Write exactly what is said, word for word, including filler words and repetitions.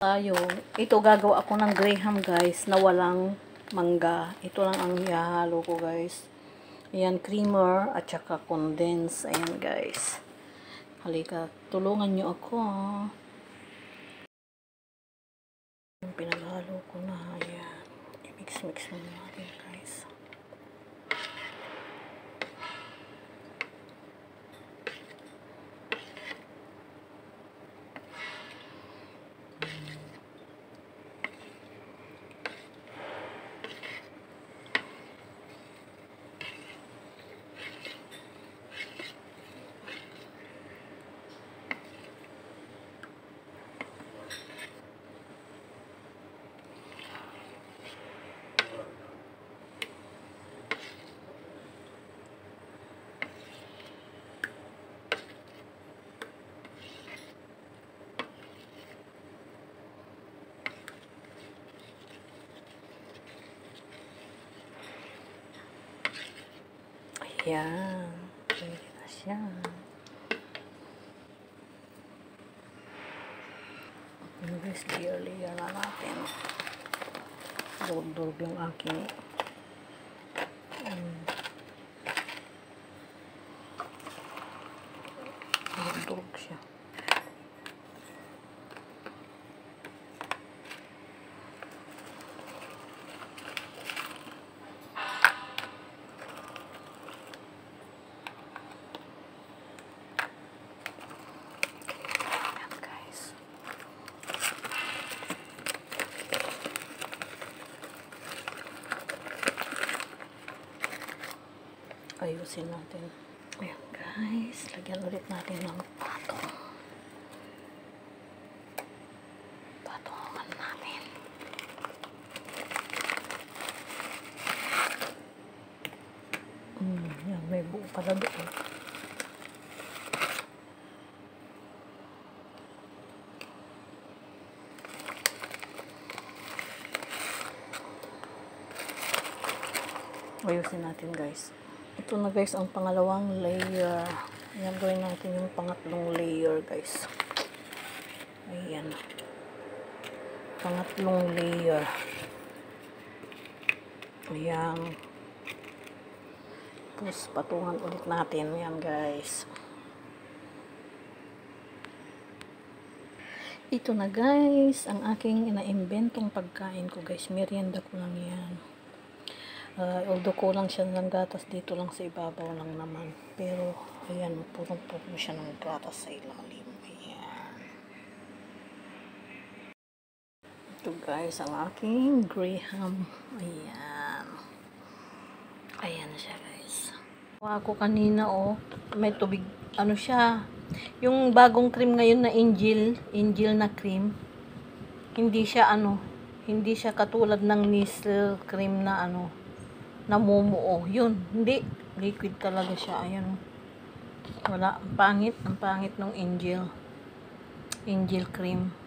Tayo, ito gagawa ako ng graham guys na walang mangga. Ito lang ang ihahalo ko guys. Ayan, creamer at saka condense. Ayan guys. Halika, tulungan nyo ako. Pinaghalo ko na. Ayan. I-mix-mix muna natin guys. Ayan. Pwede na siya. Guys, layer-layer na natin. Durog-durog yung aking um, durog-durog siya. Ayusin natin. Ayan guys, lagyan ulit natin ng patong. Patungan natin. Hmm, yan, may buo pala doon. Ayusin natin guys. Ito na guys ang pangalawang layer. Ayan, gawin natin yung pangatlong layer guys. Ayan. Pangatlong layer. Ayan. Tapos patungan ulit natin. Ayan guys. Ito na guys ang aking ina-inventong pagkain ko guys. Merienda ko lang yan. Uh, although kulang siya ng gatas dito lang sa ibabaw lang naman. Pero, ayan, purong-purong siya ng gatas sa ilalim. Ayan. Ito guys, ang aking graham. Ayan. Ayan siya guys. Ako kanina oh, may tubig, ano siya, yung bagong cream ngayon na Angel, Angel na cream. Hindi siya ano, hindi siya katulad ng Nestle cream na ano, namumuo. Yun, hindi. Liquid talaga siya. Ayan. Wala. Ang pangit. Ang pangit ng Angel. Angel cream.